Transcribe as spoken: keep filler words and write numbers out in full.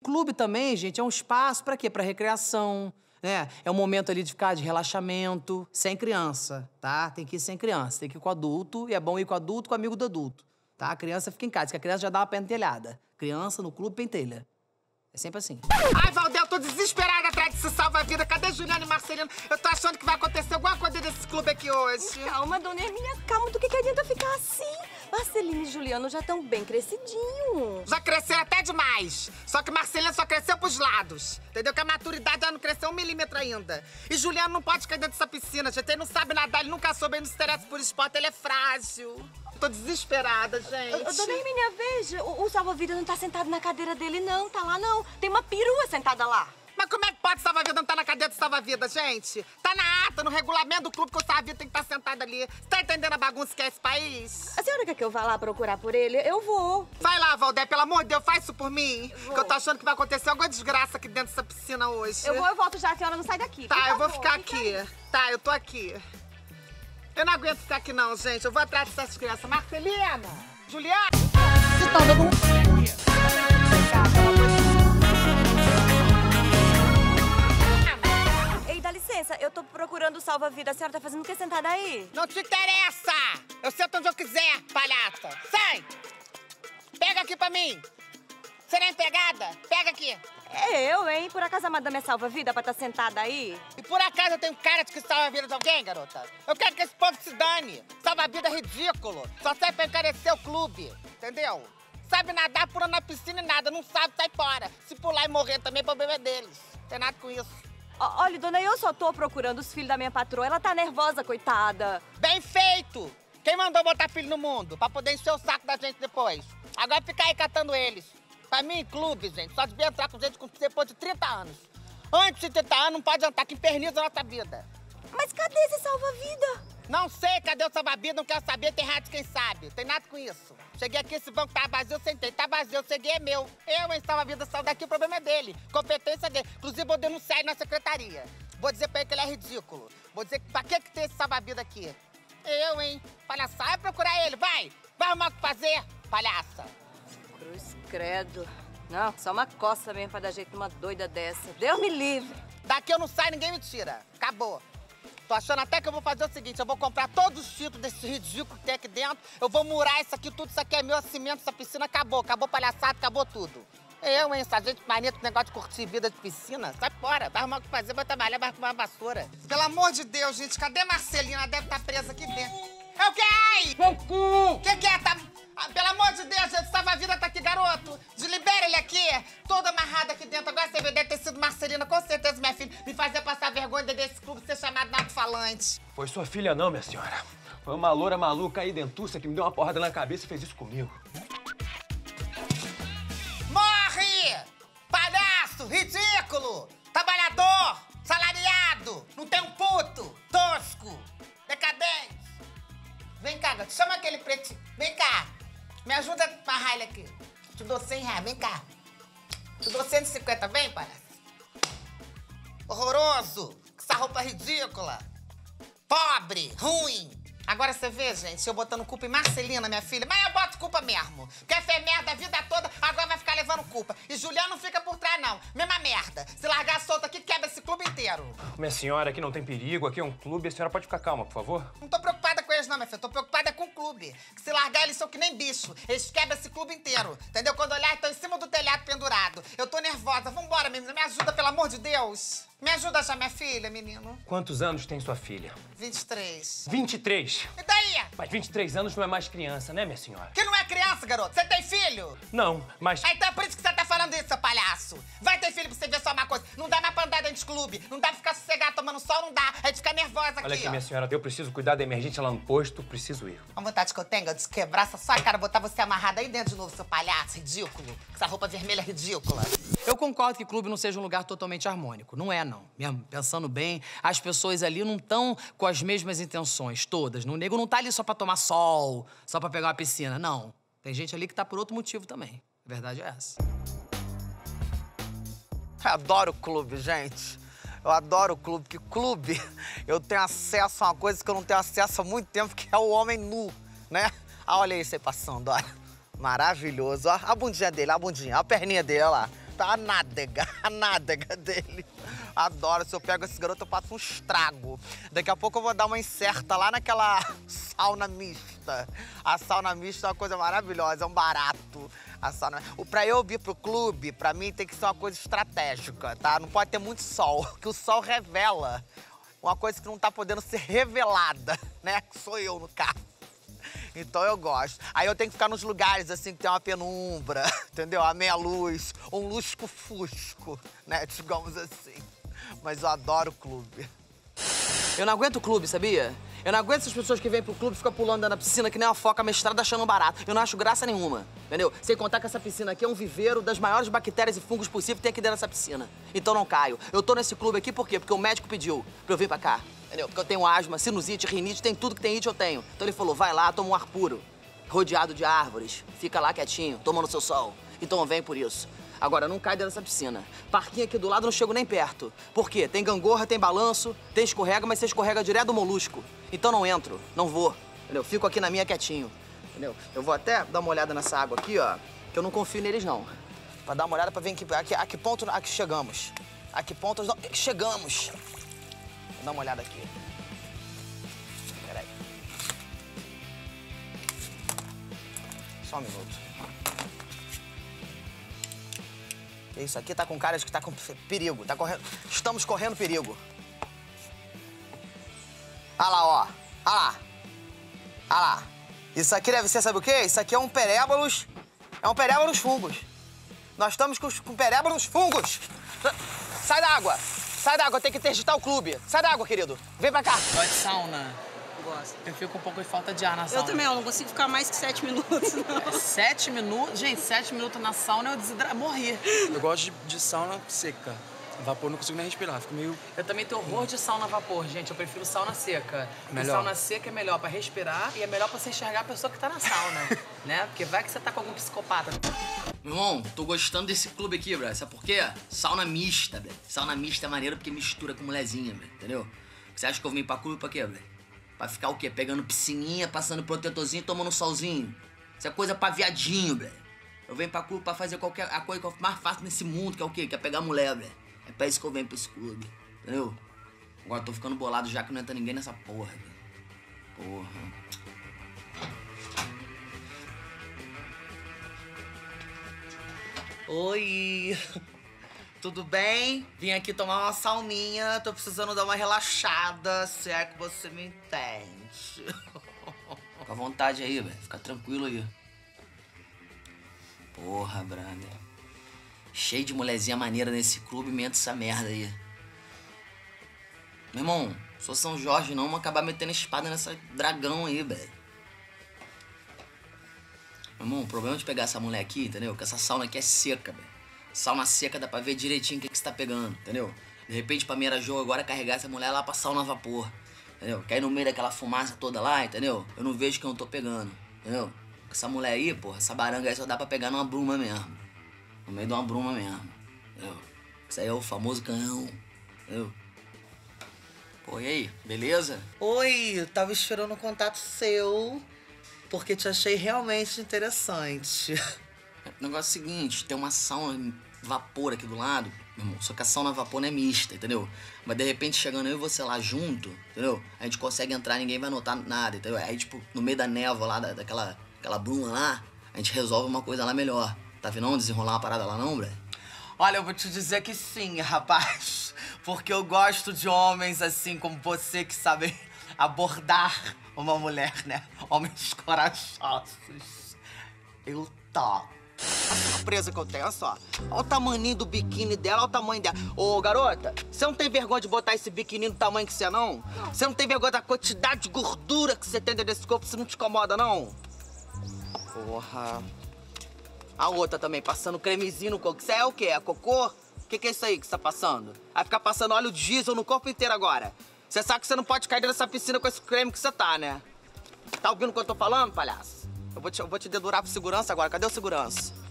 Clube também, gente, é um espaço pra quê? Pra recreação, né? É um momento ali de ficar de relaxamento, sem criança, tá? Tem que ir sem criança, tem que ir com adulto, e é bom ir com adulto, com amigo do adulto, tá? A criança fica em casa, porque a criança já dá uma pentelhada. Criança no clube pentelha. É sempre assim. Ai, Valdel, eu tô desesperada atrás desse salva-vida. Cadê Juliana e Marcelino? Eu tô achando que vai acontecer alguma coisa desse clube aqui hoje. Calma, dona Hermínia, calma. Do que, que adianta ficar assim? Marcelino e Juliano já estão bem crescidinhos. Já cresceram até demais. Só que Marcelino só cresceu pros lados. Entendeu? Que a maturidade já não cresceu um milímetro ainda. E Juliano não pode cair dentro dessa piscina, gente. Ele não sabe nadar, ele nunca soube, ele não se interessa por esporte, ele é frágil. Tô desesperada, gente. Ô, dona Hermínia, veja, o, o salva-vida não tá sentado na cadeira dele, não. Tá lá, não. Tem uma perua sentada lá. Mas como é que pode salva-vida não tá na cadeira do salva-vida, gente? Tá na ata, no regulamento do clube que o salva-vida tem que estar sentado ali. Você tá entendendo a bagunça que é esse país? A senhora quer que eu vá lá procurar por ele? Eu vou. Vai lá, Valdé, pelo amor de Deus, faz isso por mim. Vou. Que eu tô achando que vai acontecer alguma desgraça aqui dentro dessa piscina hoje. Eu vou, eu volto já, a senhora não sai daqui. Tá, Por eu vou favor, ficar fica aqui. aí. Tá, eu tô aqui. Eu não aguento ficar aqui não, gente. Eu vou atrás dessas crianças. Marcelina! Juliana! Você tá dando um... Ei, dá licença, eu tô procurando o salva-vida. A senhora tá fazendo o que sentada aí? Não te interessa! Eu sento onde eu quiser, palhaça. Sai! Pega aqui pra mim. Você não é empregada? Pega aqui. É eu, hein? Por acaso a madame é salva-vida pra estar tá sentada aí? E por acaso eu tenho cara de que salva a vida de alguém, garota? Eu quero que esse povo se dane. Salva a vida é ridículo. Só serve pra encarecer o clube, entendeu? Sabe nadar, pula na piscina e nada. Não sabe, sai fora. Se pular e morrer também, problema é deles. Não tem nada com isso. Ó, olha, dona, eu só tô procurando os filhos da minha patroa. Ela tá nervosa, coitada. Bem feito! Quem mandou botar filho no mundo? Pra poder encher o saco da gente depois. Agora fica aí catando eles. Pra mim, clube, gente, só devia entrar com gente com depois de trinta anos. Antes de trinta anos, não pode entrar, que inferniza a nossa vida. Mas cadê esse salva-vida? Não sei, cadê o salva-vida, não quero saber, tem rádio quem sabe. Tem nada com isso. Cheguei aqui, esse banco tá vazio, eu sentei, tá vazio, eu cheguei, é meu. Eu, hein, salva-vida, saiu daqui, o problema é dele. Competência dele. Inclusive, vou denunciar ele na secretaria. Vou dizer pra ele que ele é ridículo. Vou dizer que pra que que tem esse salva-vida aqui? Eu, hein, palhaça, vai procurar ele, vai. Vai arrumar o que fazer, palhaça. Cruz credo. Não, só uma coça mesmo pra dar jeito numa doida dessa. Deus me livre. Daqui eu não saio, ninguém me tira. Acabou. Tô achando até que eu vou fazer o seguinte, eu vou comprar todos os títulos desse ridículo que tem aqui dentro, eu vou murar isso aqui, tudo isso aqui é meu, cimento, essa piscina acabou. Acabou palhaçada, acabou tudo. Eu, hein, essa gente mania com negócio de curtir vida de piscina. Sai fora, vai arrumar o que fazer, vai trabalhar, vai arrumar uma vassoura. Pelo amor de Deus, gente, cadê Marcelina? Ela deve estar presa aqui dentro. É o que é? O que que é? Tá... Ah, pelo amor de Deus, gente, salva-vida tá aqui, garoto. Delibera ele aqui, todo amarrado aqui dentro. Agora você vê, deve ter sido Marcelina, com certeza, minha filha, me fazer passar vergonha desse clube ser chamado nato-falante. Foi sua filha não, minha senhora. Foi uma loura maluca aí, dentuça, que me deu uma porrada na cabeça e fez isso comigo. Morre! Palhaço, ridículo, trabalhador, salariado, não tem um puto, tosco, decadente. Vem cá, gato, chama aquele pretinho. Vem cá. Me ajuda a amarrar ele aqui. Te dou cem reais, vem cá. Te dou cento e cinquenta, vem, palhaço. Horroroso. Com essa roupa ridícula. Pobre, ruim. Agora você vê, gente, eu botando culpa em Marcelina, minha filha. Mas eu boto culpa mesmo. Quer fer merda a vida toda, agora vai ficar levando culpa. E Juliano não fica por trás, não. Mesma merda. Se largar solto aqui, quebra esse clube inteiro. Minha senhora, aqui não tem perigo, aqui é um clube. A senhora pode ficar calma, por favor? Não tô preocupada com eles, não, minha filha. Tô preocupada com o clube. Que se largar, eles são que nem bicho. Eles quebram esse clube inteiro. Entendeu? Quando olhar, estão em cima do telhado pendurado. Eu tô nervosa. Vambora, menina. Me ajuda, pelo amor de Deus. Me ajuda a achar minha filha, menino. Quantos anos tem sua filha? vinte e três. vinte e três. E daí? Mas vinte e três anos não é mais criança, né, minha senhora? Que não é criança, garoto. Você tem filho? Não, mas... Ah, então é por isso que você tá falando isso, seu palhaço. Vai ter filho pra você ver só uma coisa. Não dá mais pra andar dentro de clube. Não dá pra ficar sossegado tomando sol, não dá. A gente fica nervosa aqui, Olha aqui, ó. minha senhora, eu preciso cuidar da emergência lá no posto, preciso ir. A vontade que eu tenho é de quebrar essa sua cara, botar você amarrada aí dentro de novo, seu palhaço ridículo. Com essa roupa vermelha ridícula. Eu concordo que clube não seja um lugar totalmente harmônico. Não é, não. Mesmo, pensando bem, as pessoas ali não estão com as mesmas intenções, todas. O nego não tá ali só pra tomar sol, só pra pegar uma piscina, não. Tem gente ali que tá por outro motivo também. A verdade é essa. Eu adoro clube, gente. Eu adoro o clube, porque clube eu tenho acesso a uma coisa que eu não tenho acesso há muito tempo, que é o homem nu, né? Ah, olha isso aí passando, olha. Maravilhoso, ó. A bundinha dele, a bundinha, a perninha dele, olha lá. a nádega, a nádega dele. Adoro, se eu pego esse garoto eu faço um estrago. Daqui a pouco eu vou dar uma incerta lá naquela sauna mista. A sauna mista é uma coisa maravilhosa, é um barato. A sauna... Pra eu vir pro clube, pra mim tem que ser uma coisa estratégica, tá? Não pode ter muito sol, porque o sol revela uma coisa que não tá podendo ser revelada, né? Que sou eu, no caso. Então eu gosto. Aí eu tenho que ficar nos lugares, assim, que tem uma penumbra, entendeu? A meia luz, um lusco-fusco, né? Digamos assim. Mas eu adoro o clube. Eu não aguento o clube, sabia? Eu não aguento essas pessoas que vêm pro clube e ficam pulando na piscina que nem uma foca mestrada achando barato. Eu não acho graça nenhuma, entendeu? Sem contar que essa piscina aqui é um viveiro das maiores bactérias e fungos possíveis que tem aqui dentro dessa piscina. Então não caio. Eu tô nesse clube aqui por quê? Porque o médico pediu pra eu vir pra cá, entendeu? Porque eu tenho asma, sinusite, rinite, tem tudo que tem it eu tenho. Então ele falou, vai lá, toma um ar puro, rodeado de árvores, fica lá quietinho, tomando seu sol. Então eu venho por isso. Agora, não cai dentro dessa piscina. Parquinho aqui do lado, não chego nem perto. Por quê? Tem gangorra, tem balanço, tem escorrega, mas você escorrega direto do molusco. Então não entro, não vou, entendeu? Fico aqui na minha quietinho, entendeu? Eu vou até dar uma olhada nessa água aqui, ó, que eu não confio neles, não. Pra dar uma olhada pra ver em que, a, que, a que ponto a que chegamos. A que ponto nós chegamos. Vou dar uma olhada aqui. Peraí. Só um minuto. Isso aqui tá com cara de que tá com perigo, tá correndo... Estamos correndo perigo. Olha lá, ó. Olha lá. Olha lá. Isso aqui deve ser, sabe o quê? Isso aqui é um perébolos... É um perébolos fungos. Nós estamos com, com perébolos fungos. Sai da água. Sai da água, tem que interditar o clube. Sai da água, querido. Vem pra cá. Gosta de sauna? Gosto. Eu fico um pouco de falta de ar na sauna. Eu também, eu não consigo ficar mais que sete minutos, não. Sete minutos? Gente, sete minutos na sauna eu desidra... morri. Eu gosto de, de sauna seca. Vapor eu não consigo nem respirar, fico meio... Eu também tenho horror de sauna a vapor, gente. Eu prefiro sauna seca. Melhor. E sauna seca é melhor pra respirar e é melhor pra você enxergar a pessoa que tá na sauna, né? Porque vai que você tá com algum psicopata. Meu irmão, tô gostando desse clube aqui, bro. Sabe por quê? Sauna mista, bro. Sauna mista é maneiro porque mistura com mulherzinha, bro. Entendeu? Você acha que eu vim pra clube pra quê, bro? Pra ficar o quê? Pegando piscininha, passando protetorzinho, tomando um solzinho. Isso é coisa pra viadinho, bro. Eu venho pra clube pra fazer qualquer a coisa que eu mais faço nesse mundo, que é o quê? Que é pegar mulher, bro. É pra isso que eu venho pra esse clube, entendeu? Agora eu tô ficando bolado já que não entra ninguém nessa porra, bro. Porra. Oi! Tudo bem? Vim aqui tomar uma sauninha, tô precisando dar uma relaxada, se é que você me entende. Fica à vontade aí, velho. Fica tranquilo aí. Porra, brother. Cheio de mulherzinha maneira nesse clube, me entra essa merda aí. Meu irmão, sou São Jorge não, vamos acabar metendo espada nessa dragão aí, velho. Meu irmão, o problema de pegar essa mulher aqui, entendeu? Que essa sauna aqui é seca, velho. Sauna seca dá pra ver direitinho o que, que você tá pegando, entendeu? De repente, pra mim era jogo agora carregar essa mulher lá pra sauna a vapor, entendeu? Que aí no meio daquela fumaça toda lá, entendeu? Eu não vejo que eu não tô pegando, entendeu? Essa mulher aí, porra, essa baranga aí só dá pra pegar numa bruma mesmo. No meio de uma bruma mesmo, entendeu? Isso aí é o famoso canhão, entendeu? Pô, e aí, beleza? Oi, eu tava esperando um contato seu, porque te achei realmente interessante. O negócio é o seguinte, tem uma sauna vapor aqui do lado, meu irmão, só que a sauna vapor não é mista, entendeu? Mas de repente, chegando eu e você lá junto, entendeu? A gente consegue entrar, ninguém vai notar nada, entendeu? Aí, tipo, no meio da névoa lá, da, daquela aquela bruma lá, a gente resolve uma coisa lá melhor. Tá vendo não desenrolar uma parada lá não, Bre? Olha, eu vou te dizer que sim, rapaz. Porque eu gosto de homens assim como você que sabem abordar uma mulher, né? Homens corajosos. Eu topo. A surpresa que eu tenho, olha só. Olha o tamanho do biquíni dela, olha o tamanho dela. Ô, garota, você não tem vergonha de botar esse biquíni do tamanho que você é, não? Não. Você não tem vergonha da quantidade de gordura que você tem dentro desse corpo? Você não te incomoda, não? Porra. A outra também, passando cremezinho no corpo. Isso é o quê? É cocô? O que, que é isso aí que você tá passando? Vai ficar passando óleo diesel no corpo inteiro agora. Você sabe que você não pode cair nessa piscina com esse creme que você tá, né? Tá ouvindo o que eu tô falando, palhaço? Eu vou te, eu vou te dedurar pro segurança agora. Cadê o segurança?